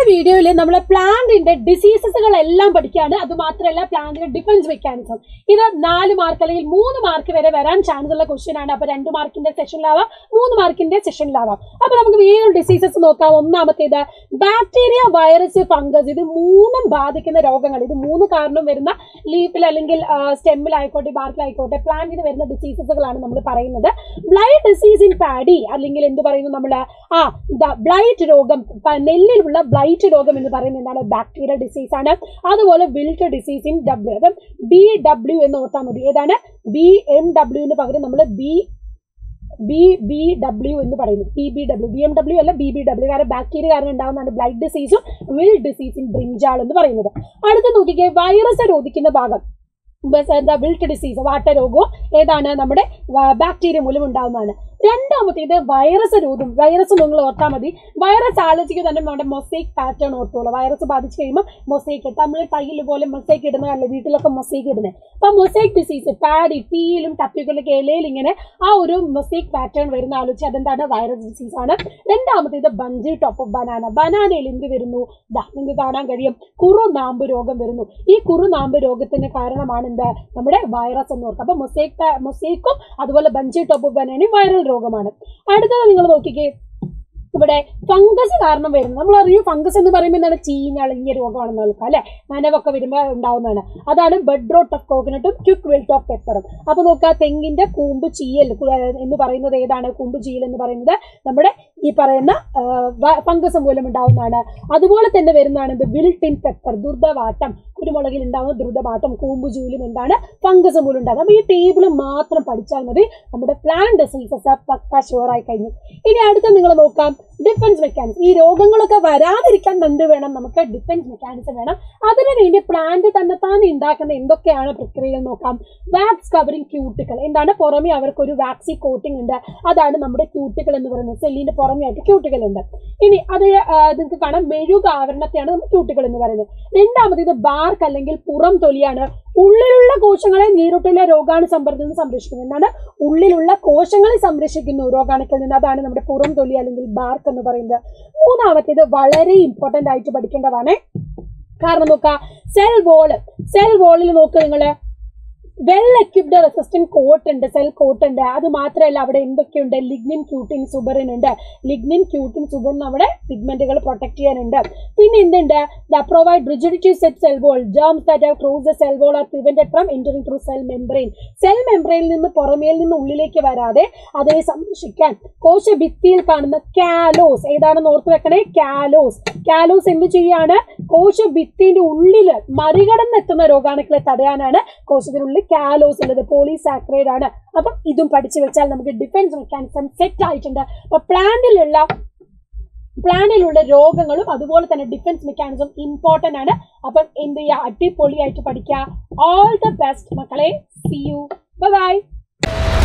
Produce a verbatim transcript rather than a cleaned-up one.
വീഡിയോയിൽ നമ്മൾ പ്ലാന്റിന്റെ ഡിസീസസുകളെല്ലാം പഠിക്കുകയാണ്. അത് മാത്രമല്ല പ്ലാന്റിന്റെ ഡിഫൻസ് മെക്കാനിസം. ഇത് നാല് മാർക്ക് അല്ലെങ്കിൽ മൂന്ന് മാർക്ക് വരെ വരാൻ ചാൻസ് ഉള്ള ക്വസ്റ്റ്യൻ ആണ്. അപ്പൊ രണ്ട് മാർക്കിന്റെ സെഷനിലാവാം, മൂന്ന് മാർക്കിന്റെ സെഷനിലാവാം. അപ്പൊ നമുക്ക് വേഗം ഡിസീസസ് നോക്കാം. ഒന്നാമത്തേത് ബാക്ടീരിയ, വൈറസ്, ഫംഗസ്. ഇത് മൂന്നും ബാധിക്കുന്ന രോഗങ്ങൾ. ഇത് മൂന്ന് കാരണം വരുന്ന ലീഫിൽ അല്ലെങ്കിൽ സ്റ്റെമ്മിലായിക്കോട്ടെ ബാർക്കിലായിക്കോട്ടെ പ്ലാന്റിന് വരുന്ന ഡിസീസസുകളാണ് നമ്മൾ പറയുന്നത്. ബ്ലൈറ്റ് ഡിസീസ് ഇൻ പാഡി അല്ലെങ്കിൽ എന്ത് പറയുന്നു നമ്മൾ ആ ബ്ലൈറ്റ് രോഗം, നെല്ലിലുള്ള ബ്ലൈറ്റ് രോഗം എന്ന് പറയുന്നത് എന്താണ്? ബാക്ടീരിയൽ ഡിസീസ് ആണ്. അതുപോലെ വിൽറ്റ് ഡിസീസ് ഇൻ ഡബ്ല്യു. അപ്പം ബി ഡബ്ല്യു എന്ന് ഓർത്താൽ മതി. ഏതാണ്? ബി എം ഡബ്ല്യുവിന് പകരം നമ്മൾ ബി ബി ബി ഡബ്ല്യു എന്ന് പറയുന്നു. B B W B M W അല്ല ബി ബി ഡബ്ല്യു. കാരണം ബാക്ടീരിയ കാരണം ഉണ്ടാകുന്നതാണ് ബ്ലൈറ്റ് ഡിസീസും വിൽ ഡിസീസ് ഇൻ ബ്രിഞ്ചാൾ എന്ന് പറയുന്നത്. അടുത്ത് നോക്കിക്കേ, വൈറസ് രോധിക്കുന്ന ഭാഗം എന്താ? വിൽറ്റ് ഡിസീസ്, വാട്ടരോഗവും ഏതാണ്? നമ്മുടെ ബാക്ടീരിയ മൂലം ഉണ്ടാകുന്നതാണ്. രണ്ടാമത്തേത് വൈറസ് രോഗം. വൈറസ് നിങ്ങൾ ഓർത്താൽ മതി. വൈറസ് ആലോചിക്കുക തന്നെ നമ്മുടെ മൊസൈക്ക് പാറ്റേൺ ഓർത്തോളൂ. വൈറസ് ബാധിച്ചു കഴിയുമ്പോൾ മൊസൈക്ക് ഇട്ട് നമ്മൾ കയ്യിൽ പോലെ മൊസൈക്ക് ഇടുന്നതല്ലേ, വീട്ടിലൊക്കെ മൊസൈക്ക് ഇടുന്നത്. അപ്പൊ മൊസൈക്ക് ഡിസീസ് പാഡി, പീയിലും ടപ്പിക്കലൊക്കെ ഇലയിൽ ഇങ്ങനെ ആ ഒരു മൊസൈക്ക് പാറ്റേൺ വരുന്ന ആലോചിച്ച് അതെന്താണ്? വൈറസ് ഡിസീസ് ആണ്. രണ്ടാമത്തേത് ബഞ്ചി ടോപ്പ് ഓഫ് ബനാന. ബനാനയിൽ എന്ത് വരുന്നു? നിങ്ങൾക്ക് കാണാൻ കഴിയും, കുറുനാമ്പ് രോഗം വരുന്നു. ഈ കുറുനാമ്പ് രോഗത്തിന് കാരണമാണ് എന്താ? നമ്മുടെ വൈറസ് എന്ന് ഓർക്കുക. അപ്പൊ മൊസൈക്ക് മൊസൈക്കും അതുപോലെ ബഞ്ചി ടോപ്പ് ഓഫ് ബനാനയും വൈറൽ രോഗമാണ്. അടുത്തത് നിങ്ങൾ നോക്കിക്കേ, ഇവിടെ ഫംഗസ് കാരണം വരുന്നത്. നമ്മൾ അറിയും ഫംഗസ് എന്ന് പറയുമ്പോൾ എന്താണ്? ചീഞ്ഞളിങ്ങിയ രോഗമാണെന്ന് നോക്കാം അല്ലെ. നനവൊക്കെ വരുമ്പോൾ ഉണ്ടാവുന്നതാണ്. അതാണ് ബഡ് റോട്ട് ഓഫ് കോക്കനട്ടും ക്വിക്ക് വിൽറ്റ് ഓഫ് പെപ്പറും. അപ്പൊ നോക്കുക, തെങ്ങിന്റെ കൂമ്പ് ചീയൽ എന്ന് പറയുന്നത് ഏതാണ്? കൂമ്പ് ചീയൽ എന്ന് പറയുന്നത് നമ്മുടെ ഈ പറയുന്ന ഫംഗസ് മൂലം ഉണ്ടാവുന്നതാണ്. അതുപോലെ തന്നെ വരുന്നതാണ് ഇത് വിൽറ്റ് ഇൻ പെപ്പർ, ദുർദവാട്ടം. കുരുമുളകിൽ ഉണ്ടാകുന്ന ദുർദവാട്ടം, കൂമ്പ് ചൂലും എന്താണ്? ഫംഗസ് മൂലം ഉണ്ടാകും. അപ്പൊ ഈ ടേബിൾ മാത്രം പഠിച്ചാൽ മതി, നമ്മുടെ പ്ലാന്റ് ഡിസീസസ് പക്ക ഷുവറായി കഴിഞ്ഞു. ഇനി അടുത്ത നിങ്ങൾ നോക്കാം, ഡിഫൻസ് മെക്കാനിസം. ഈ രോഗങ്ങളൊക്കെ വരാതിരിക്കാൻ എന്ത് വേണം? നമുക്ക് ഡിഫൻസ് മെക്കാനിസം വേണം. അതിനു വേണ്ടി പ്ലാന്റ് തന്നെ താൻ ഉണ്ടാക്കുന്ന എന്തൊക്കെയാണ് പ്രക്രിയകൾ നോക്കാം. Wax covering cuticle. എന്താണ്? പുറമെ അവർക്ക് ഒരു വാക്സി കോട്ടിംഗ് ഉണ്ട്. അതാണ് നമ്മുടെ ക്യൂട്ടിക്കൽ എന്ന് പറയുന്നത്. സെല്ലിന്റെ പുറമെ ആയിട്ട് ക്യൂട്ടിക്കൽ ഉണ്ട്. ഇനി അത് നിങ്ങൾക്ക് കാണാം, മെഴുക ആവരണത്തെയാണ് നമ്മൾ ക്യൂട്ടിക്കൽ എന്ന് പറയുന്നത്. രണ്ടാമത് ഇത് ബാർക്ക് അല്ലെങ്കിൽ പുറം തൊലിയാണ്. ഉള്ളിലുള്ള കോശങ്ങളെ നീരുട്ടിലെ രോഗാണു സമ്പർക്കത്തിൽ നിന്ന് സംരക്ഷിക്കുന്നു. എന്താണ്? ഉള്ളിലുള്ള കോശങ്ങളെ സംരക്ഷിക്കുന്നു രോഗാണുക്കളിൽ നിന്ന്. അതാണ് നമ്മുടെ പുറം തൊലി അല്ലെങ്കിൽ ബാർക്ക് എന്ന് പറയുന്നത്. മൂന്നാമത്തേത് വളരെ ഇമ്പോർട്ടന്റ് ആയിട്ട് പഠിക്കേണ്ടതാണ്. കാരണം നോക്കുക, സെൽ വോള്. സെൽ വോളിൽ നോക്കുക നിങ്ങള്, വെൽ എക്വിപ്ഡ് റെസിസ്റ്റന്റ് കോട്ട് ഉണ്ട്, സെൽ കോട്ട് ഉണ്ട്. അത് മാത്രമല്ല അവിടെ എന്തൊക്കെയുണ്ട്? ലിഗ്നിൻ, ക്യൂട്ടിൻ, സുബറിൻ ഉണ്ട്. ലിഗ്നിൻ, ക്യൂട്ടിൻ, സുബറിൻ നമ്മുടെ പിഗ്മെന്റുകൾ പ്രൊട്ടക്ട് ചെയ്യാനുണ്ട്. പിന്നെ എന്തുണ്ട്? The provide rigidity set cell wall. Germs that have cross the cell wall are prevented from entering through cell membrane. Cell മെംബ്രെയിനിൽ നിന്ന് പുറമേൽ നിന്ന് ഉള്ളിലേക്ക് വരാതെ അതിനെ സംരക്ഷിക്കാൻ കോശഭിത്തിയിൽ കാണുന്ന കാലോസ്, ഏതാണെന്ന് ഓർത്ത് വെക്കണേ, കാലോസ്. കാലോസ് എന്ത് ചെയ്യാണ്? കോശഭിത്തിന്റെ ഉള്ളില് മറികടന്നെത്തുന്ന രോഗാണുക്കളെ തടയാനാണ് കോശത്തിനുള്ളിൽ കാലോസ് ഉള്ളത്. പോളിസാക്രൈഡ് ആണ്. അപ്പം ഇതും പഠിച്ചു വെച്ചാൽ നമുക്ക് ഡിഫൻസ് മെക്കാനിസം സെറ്റ് ആയിട്ടുണ്ട്. അപ്പൊ പ്ലാന്റിലുള്ള പ്ലാന്റിലുള്ള രോഗങ്ങളും അതുപോലെ തന്നെ ഡിഫൻസ് മെക്കാനിസം ഇമ്പോർട്ടന്റ് ആണ്. അപ്പം എന്ത് ചെയ്യുക? അടിപൊളിയായിട്ട് പഠിക്കുക. ഓൾ ദ ബെസ്റ്റ് മക്കളെ. See you. Bye by.